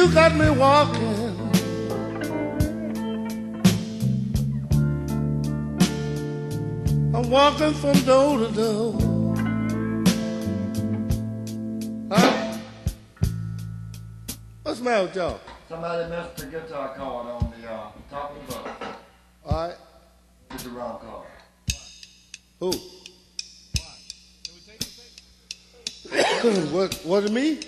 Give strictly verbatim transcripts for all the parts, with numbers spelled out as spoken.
you got me walking. I'm walking from door to door. Huh? What's the matter with y'all? Somebody missed the guitar chord on the uh, top of the book. All right. It's the wrong chord. Who? what? Was it me?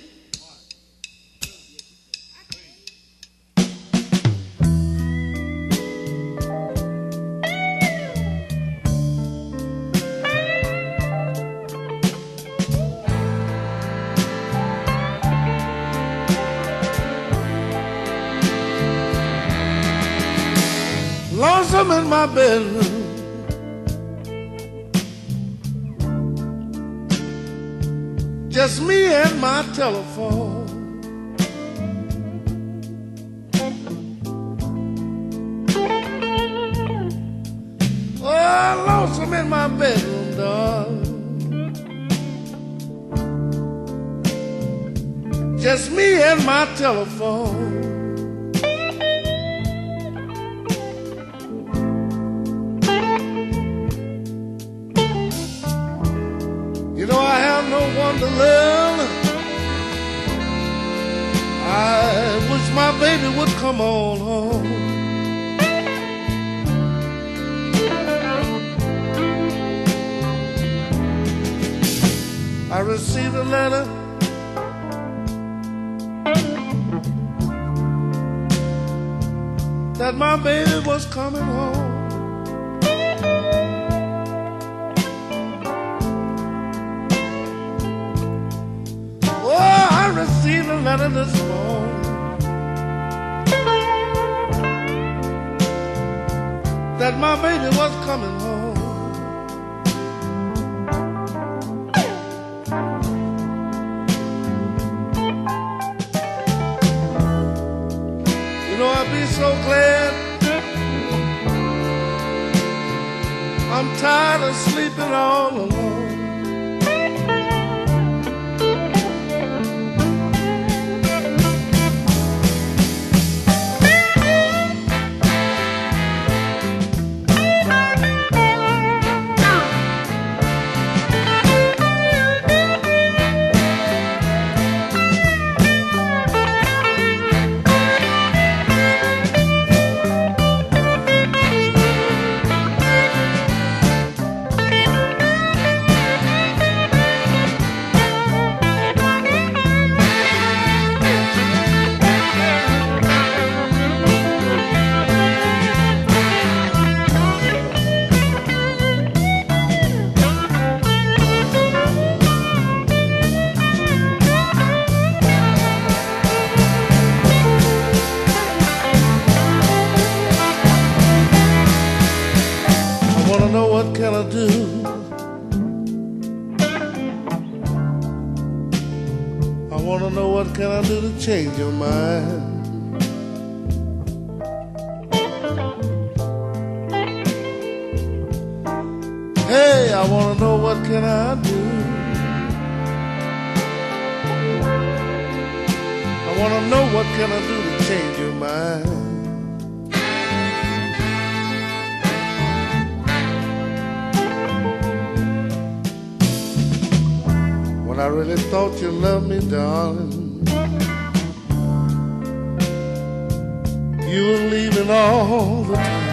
Lonesome in my bedroom. Just me and my telephone. Oh, lonesome in my bedroom, darling. Just me and my telephone. You know I have no one to love. I wish my baby would come on home. I received a letter that my baby was coming home. I received a letter this morning that my baby was coming home. You know, I'd be so glad. I'm tired of sleeping all alone. What can I do? I want to know what can I do to change your mind. Hey, I want to know what can I do. I want to know what can I do to change your mind. When I really thought you loved me, darling, you were leaving all the time.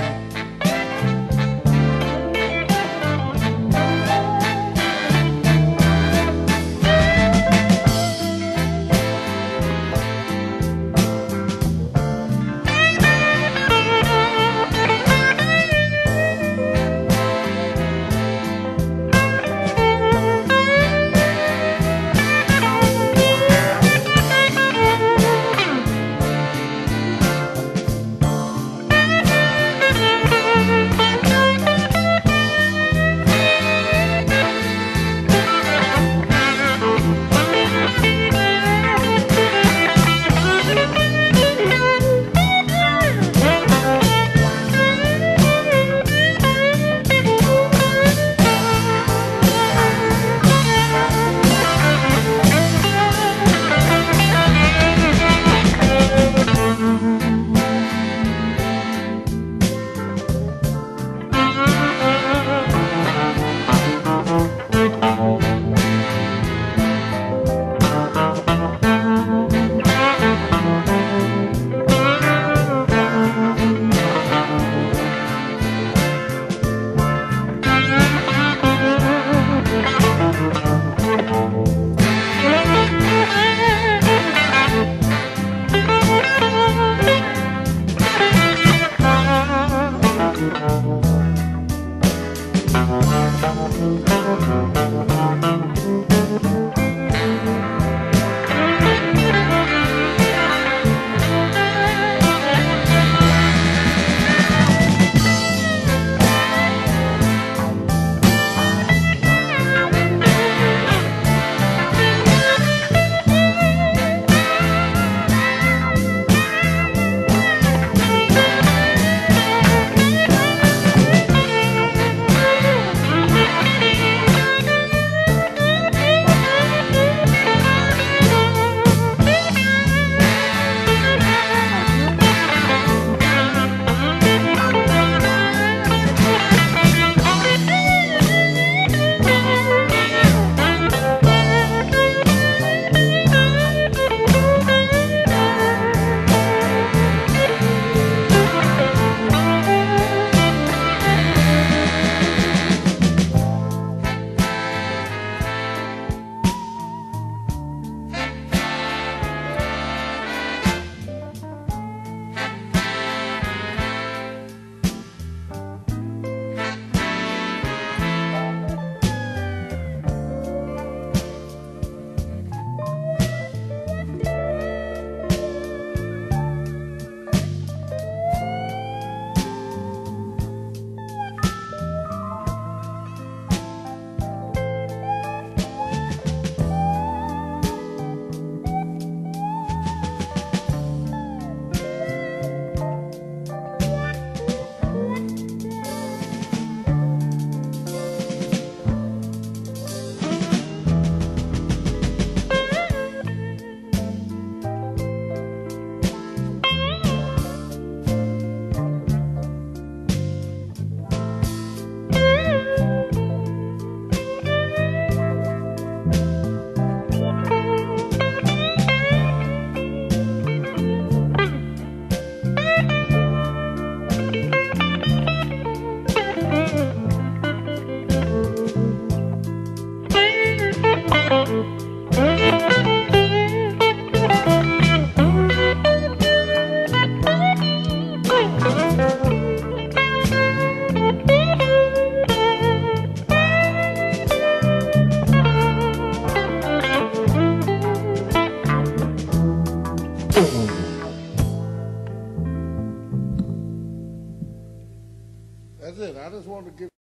it. I just wanted to give